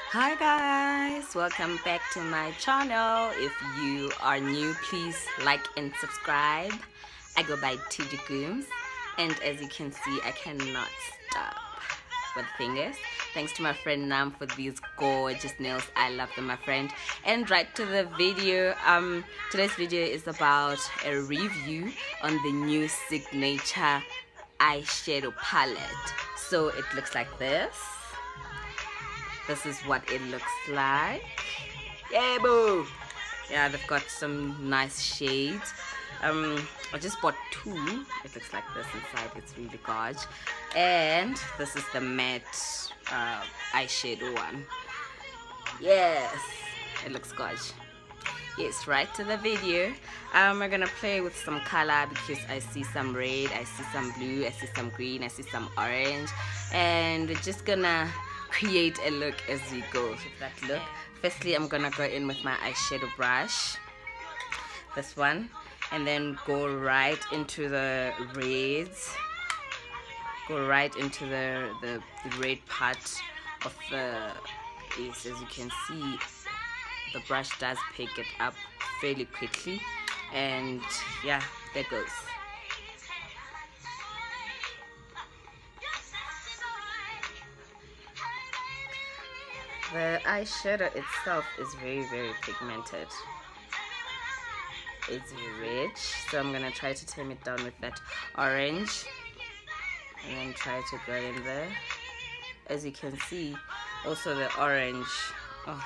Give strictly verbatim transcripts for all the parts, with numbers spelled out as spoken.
Hi guys, welcome back to my channel. If you are new, please like and subscribe. I go by T J Gooms, and as you can see, I cannot stop with fingers. Thanks to my friend Nam for these gorgeous nails. I love them, my friend. And right to the video. Um, today's video is about a review on the new Signature eyeshadow palette. So it looks like this. This is what it looks like. Yeah, boo! Yeah, they've got some nice shades. Um, I just bought two. It looks like this inside. It's really gorgeous. And this is the matte uh, eyeshadow one. Yes, it looks gorgeous. Yes, right to the video. Um, we're gonna play with some color because I see some red, I see some blue, I see some green, I see some orange, and we're just gonna create a look as we go with that look. Firstly, I'm gonna go in with my eyeshadow brush, this one, and then go right into the reds. Go right into the the, the red part of the. Yes, as you can see, the brush does pick it up fairly quickly, and yeah, there goes. The eyeshadow itself is very very pigmented. It's rich, so I'm gonna try to tame it down with that orange and then try to go in there. As you can see, also the orange, oh,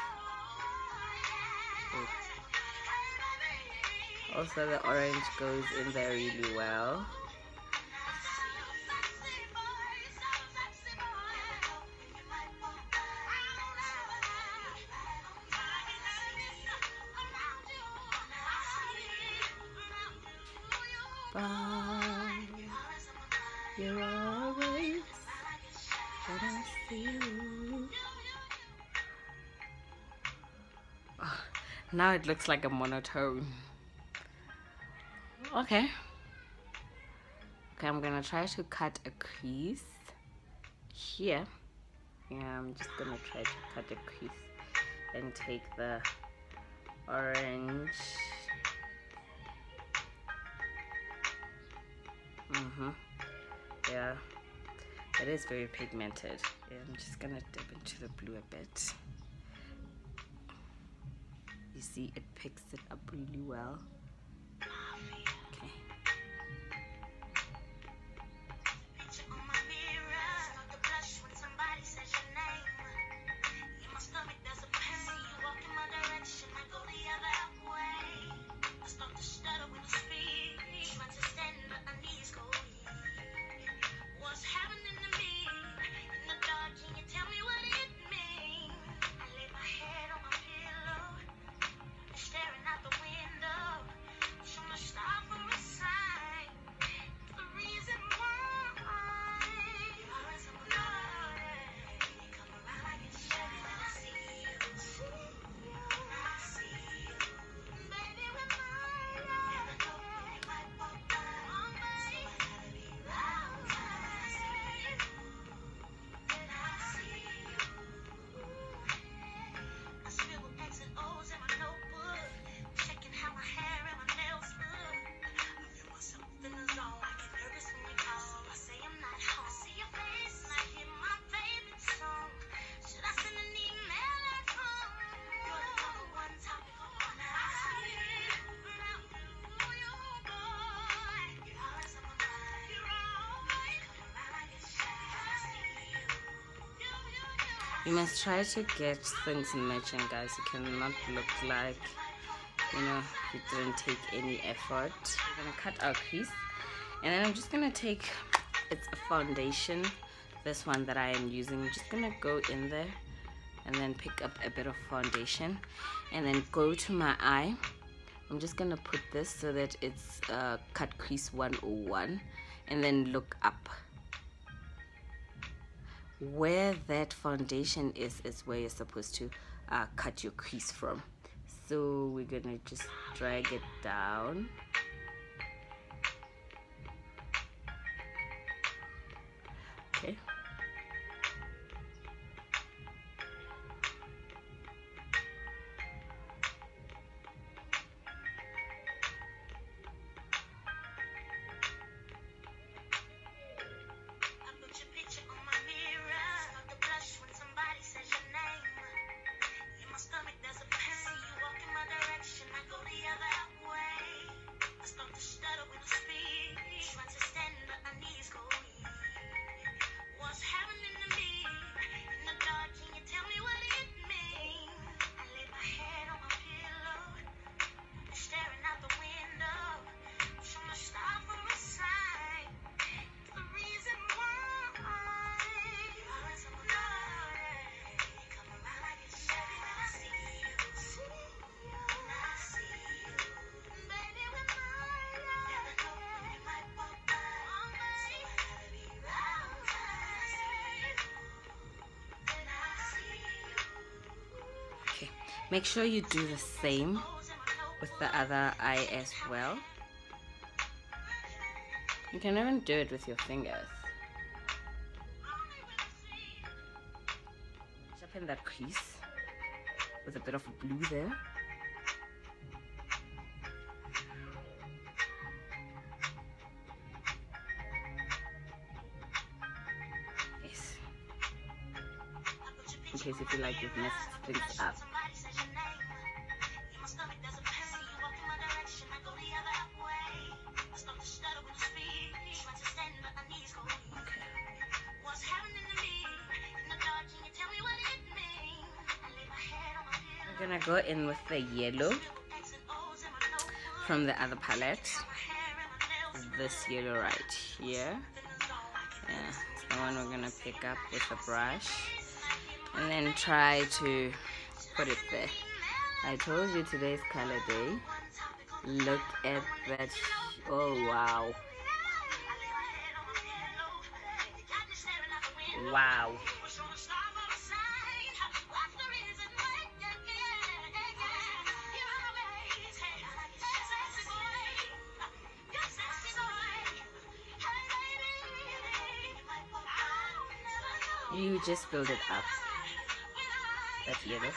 also the orange goes in there really well. Bye. You're always when I see you. Oh, now it looks like a monotone. Okay. Okay, I'm gonna try to cut a crease here. Yeah, I'm just gonna try to cut a crease and take the orange. Mm-hmm. Yeah, it is very pigmented. Yeah, I'm just gonna dip into the blue a bit. You see, it picks it up really well. Okay. You must try to get things matching, guys. You cannot look like, you know, you didn't take any effort. We're gonna cut our crease, and then I'm just gonna take, it's a foundation, this one that I am using. I'm just gonna go in there and then pick up a bit of foundation and then go to my eye. I'm just gonna put this so that it's uh, cut crease one oh one, and then look up. Where that foundation is is where you're supposed to uh, cut your crease from. So we're gonna just drag it down. Okay. Make sure you do the same with the other eye as well. You can even do it with your fingers. Sharpen that crease with a bit of blue there. Yes. In case you feel like you've messed things up. I'm gonna go in with the yellow from the other palette. This yellow right here. Yeah, it's the one we're gonna pick up with a brush and then try to put it there. I told you today's color day. Look at that. Oh wow. Wow. You just build it up. That yellow.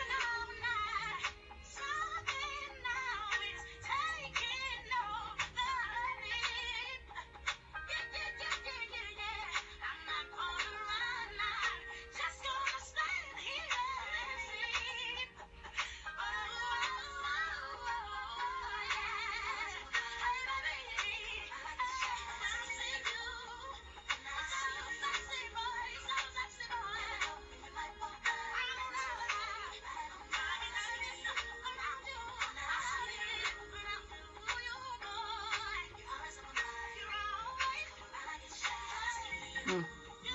Mm.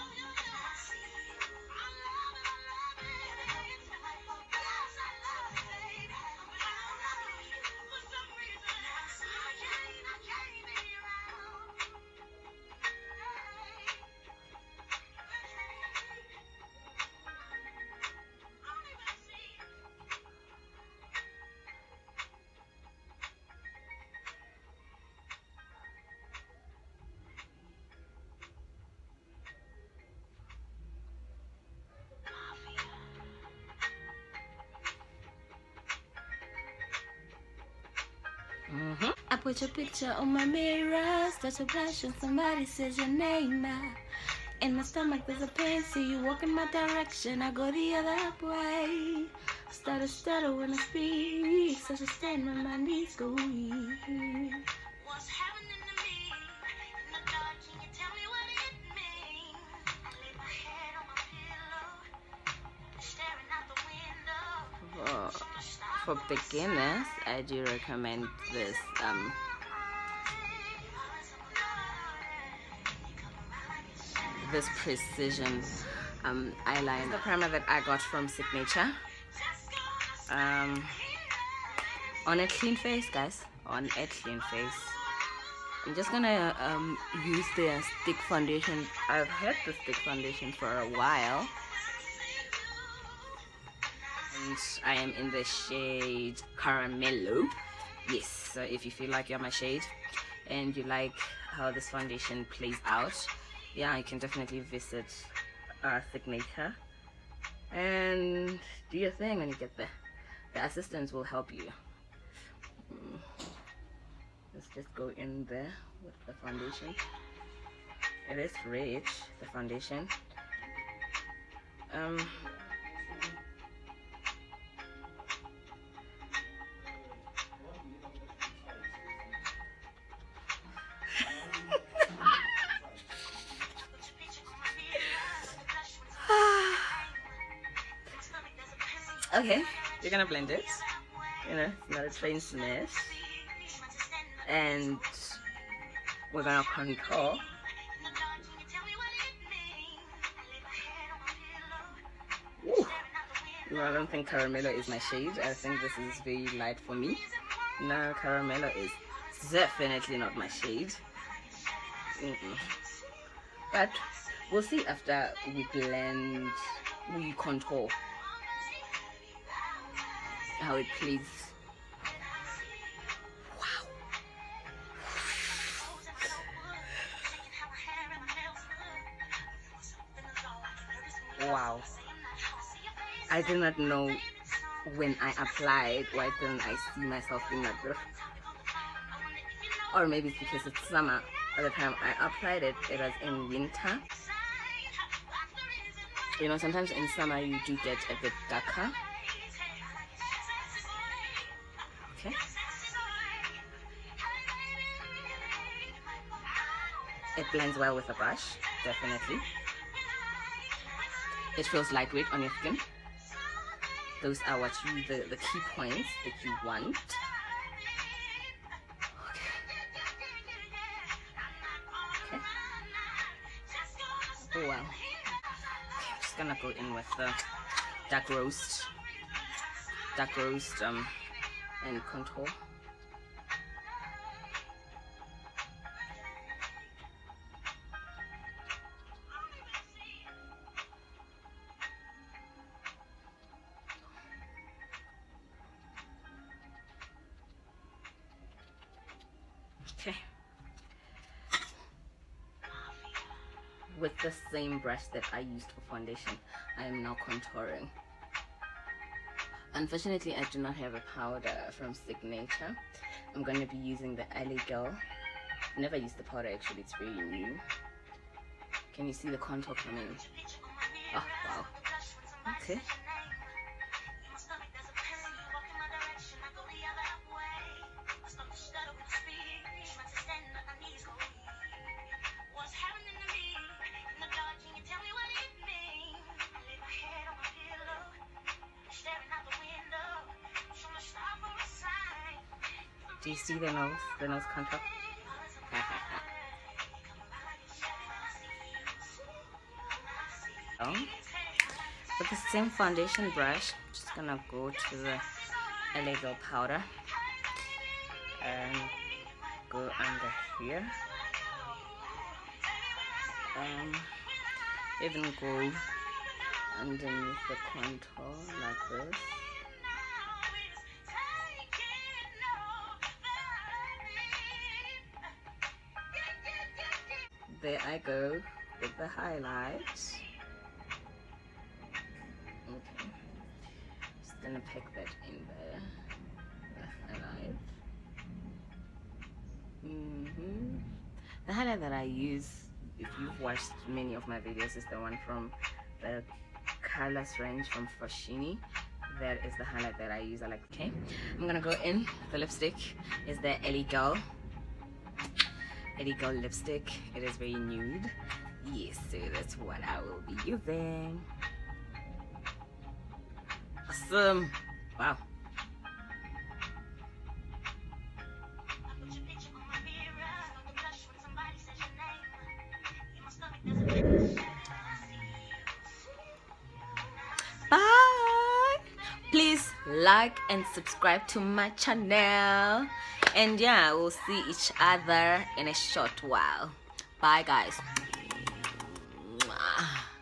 Mm-hmm. I put your picture on my mirror, start a blush and somebody says your name now. In my stomach there's a pain, see you walk in my direction, I go the other way. Start to stutter when I speak, such a stand when my knees go weak. What's happening to me in the dark? Can you tell me what it means? I lay my head on my pillow, staring out the window. Oh. For beginners, I do recommend this um, this precision um, eyeliner. The primer that I got from Signature. Um, on a clean face, guys. On a clean face. I'm just gonna um, use the stick foundation. I've had the stick foundation for a while. And I am in the shade Caramello. Yes, so if you feel like you're my shade and you like how this foundation plays out, yeah, you can definitely visit our Signature and do your thing when you get there. The assistants will help you. Mm. Let's just go in there with the foundation. It is rich, the foundation. Um, Okay, you're gonna blend it, you know, it's not a train smash, and we're gonna contour. Ooh. No, I don't think Caramello is my shade. I think this is very light for me. No, Caramello is definitely not my shade. Mm-mm. But we'll see after we blend, we contour. how it plays. Wow. Wow. I did not know when I applied, why didn't I see myself doing that girl? Or maybe it's because it's summer. By the time I applied it, it was in winter. You know, sometimes in summer you do get a bit darker. Okay. It blends well with a brush, definitely. It feels lightweight on your skin. Those are what you, the, the key points that you want. Okay. Okay. Oh wow. Okay, I'm just gonna go in with the dark roast. Dark roast um and contour. Okay. With the same brush that I used for foundation, I am now contouring. Unfortunately, I do not have a powder from Signature. I'm going to be using the L A Girl. Never used the powder actually, it's very new. Can you see the contour coming? Oh, wow. Okay. Do you see the nose, the nose contour? um, with the same foundation brush, I'm just gonna go to the L A Girl powder and go under here. Um, even go underneath the contour like this. There I go with the highlights. Okay, just gonna pick that in there. The highlight. Mm-hmm. The highlight that I use, if you've watched many of my videos, is the one from the colors range from Foschini. That is the highlight that I use. I like. Okay, I'm gonna go in. The lipstick is the L A Girl. L A Girl lipstick. It is very nude. Yes, so that's what I will be using. Awesome. Wow. Bye. Please like and subscribe to my channel. And yeah, we'll see each other in a short while. Bye guys.